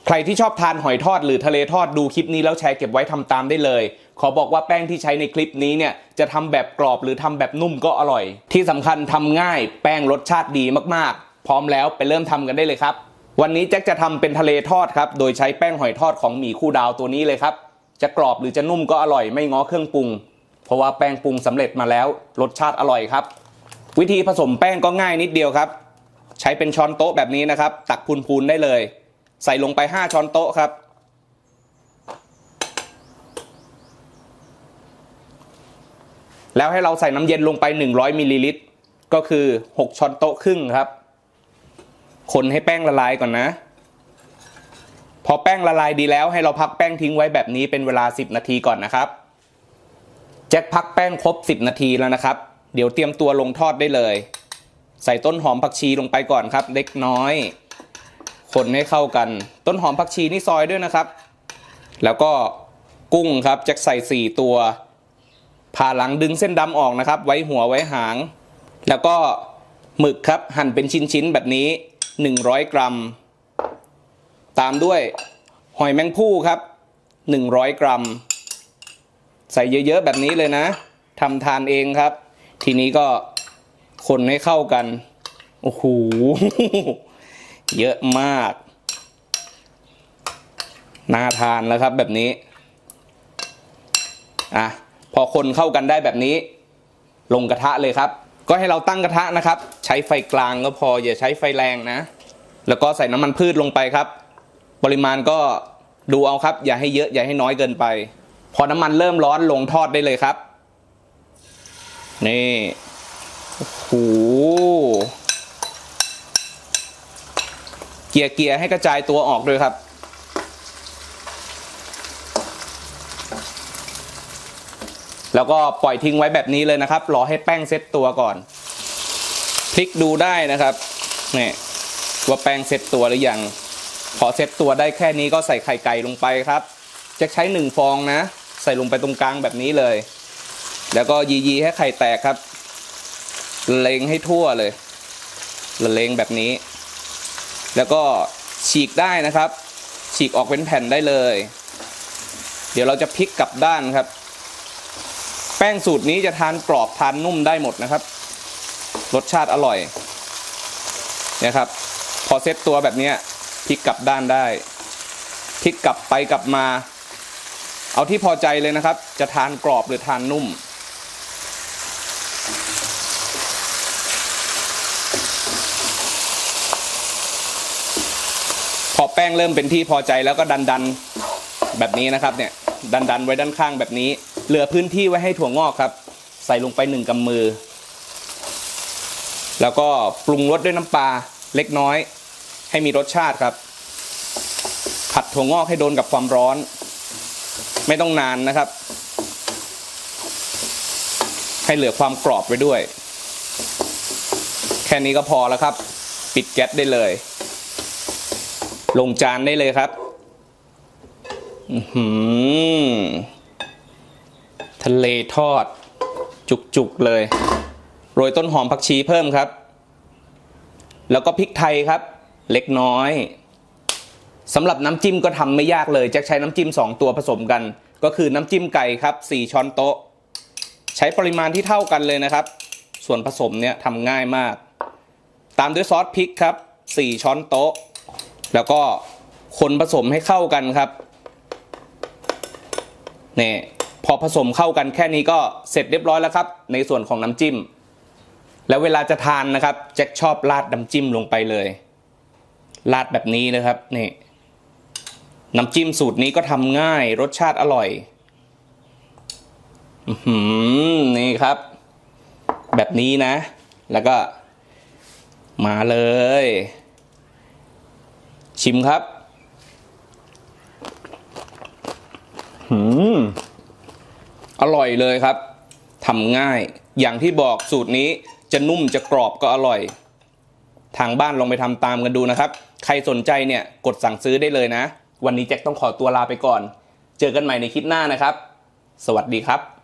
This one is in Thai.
ใครที่ชอบทานหอยทอดหรือทะเลทอดดูคลิปนี้แล้วแชร์เก็บไว้ทำตามได้เลยขอบอกว่าแป้งที่ใช้ในคลิปนี้เนี่ยจะทำแบบกรอบหรือทำแบบนุ่มก็อร่อยที่สำคัญทำง่ายแป้งรสชาติดีมากๆพร้อมแล้วไปเริ่มทำกันได้เลยครับวันนี้แจ็คจะทำเป็นทะเลทอดครับโดยใช้แป้งหอยทอดของหมี่คู่ดาวตัวนี้เลยครับจะกรอบหรือจะนุ่มก็อร่อยไม่ง้อเครื่องปรุงเพราะว่าแป้งปรุงสำเร็จมาแล้วรสชาติอร่อยครับวิธีผสมแป้งก็ง่ายนิดเดียวครับใช้เป็นช้อนโต๊ะแบบนี้นะครับตักพูนๆได้เลยใส่ลงไป5ช้อนโต๊ะครับแล้วให้เราใส่น้ำเย็นลงไป100มิลลิลิตรก็คือ6ช้อนโต๊ะครึ่งครับคนให้แป้งละลายก่อนนะพอแป้งละลายดีแล้วให้เราพักแป้งทิ้งไว้แบบนี้เป็นเวลา10นาทีก่อนนะครับแจ็คพักแป้งครบ10นาทีแล้วนะครับเดี๋ยวเตรียมตัวลงทอดได้เลยใส่ต้นหอมผักชีลงไปก่อนครับเล็กน้อยคนให้เข้ากันต้นหอมผักชีนี่ซอยด้วยนะครับแล้วก็กุ้งครับแจ็คใส่4ตัวผ่าหลังดึงเส้นดำออกนะครับไว้หัวไว้หางแล้วก็หมึกครับหั่นเป็นชิ้นๆแบบนี้100กรัมตามด้วยหอยแมงภู่ครับ100กรัมใส่เยอะๆแบบนี้เลยนะทำทานเองครับทีนี้ก็คนให้เข้ากันโอ้โหเยอะมากน่าทานแล้วครับแบบนี้พอคนเข้ากันได้แบบนี้ลงกระทะเลยครับก็ให้เราตั้งกระทะนะครับใช้ไฟกลางก็พออย่าใช้ไฟแรงนะแล้วก็ใส่น้ำมันพืชลงไปครับปริมาณก็ดูเอาครับอย่าให้เยอะอย่าให้น้อยเกินไปพอน้ำมันเริ่มร้อนลงทอดได้เลยครับนี่โอ้โหเกียร์ให้กระจายตัวออกด้วยครับแล้วก็ปล่อยทิ้งไว้แบบนี้เลยนะครับรอให้แป้งเซ็ตตัวก่อนพลิกดูได้นะครับนี่ว่าแป้งเซ็ตตัวหรือยังพอเซ็ตตัวได้แค่นี้ก็ใส่ไข่ไก่ลงไปครับจะใช้1ฟองนะใส่ลงไปตรงกลางแบบนี้เลยแล้วก็ยีให้ไข่แตกครับเล็งให้ทั่วเลยเล็งแบบนี้แล้วก็ฉีกได้นะครับฉีกออกเป็นแผ่นได้เลยเดี๋ยวเราจะพลิกกลับด้านครับแป้งสูตรนี้จะทานกรอบทานนุ่มได้หมดนะครับรสชาติอร่อยนะครับพอเซตตัวแบบนี้พลิกกลับด้านได้พลิกกลับไปกลับมาเอาที่พอใจเลยนะครับจะทานกรอบหรือทานนุ่มพอแป้งเริ่มเป็นที่พอใจแล้วก็ดันแบบนี้นะครับเนี่ยดันไว้ด้านข้างแบบนี้เหลือพื้นที่ไว้ให้ถั่วงอกครับใส่ลงไป1กำมือแล้วก็ปรุงรสด้วยน้ำปลาเล็กน้อยให้มีรสชาติครับผัดถั่วงอกให้โดนกับความร้อนไม่ต้องนานนะครับให้เหลือความกรอบไว้ด้วยแค่นี้ก็พอแล้วครับปิดแก๊สได้เลยลงจานได้เลยครับทะเลทอดจุกๆเลยโรยต้นหอมผักชีเพิ่มครับแล้วก็พริกไทยครับเล็กน้อยสำหรับน้ำจิ้มก็ทำไม่ยากเลยแจ็คใช้น้ำจิ้ม2ตัวผสมกันก็คือน้ำจิ้มไก่ครับ4ช้อนโต๊ะใช้ปริมาณที่เท่ากันเลยนะครับส่วนผสมเนี่ยทำง่ายมากตามด้วยซอสพริกครับ4ช้อนโต๊ะแล้วก็คนผสมให้เข้ากันครับนี่พอผสมเข้ากันแค่นี้ก็เสร็จเรียบร้อยแล้วครับในส่วนของน้ำจิ้มแล้วเวลาจะทานนะครับแจ็คชอบราดน้ำจิ้มลงไปเลยราดแบบนี้นะครับนี่น้ำจิ้มสูตรนี้ก็ทำง่ายรสชาติอร่อยนี่ครับแบบนี้นะแล้วก็มาเลยชิมครับอร่อยเลยครับทำง่ายอย่างที่บอกสูตรนี้จะนุ่มจะกรอบก็อร่อยทางบ้านลองไปทำตามกันดูนะครับใครสนใจเนี่ยกดสั่งซื้อได้เลยนะวันนี้แจ็คต้องขอตัวลาไปก่อนเจอกันใหม่ในคลิปหน้านะครับสวัสดีครับ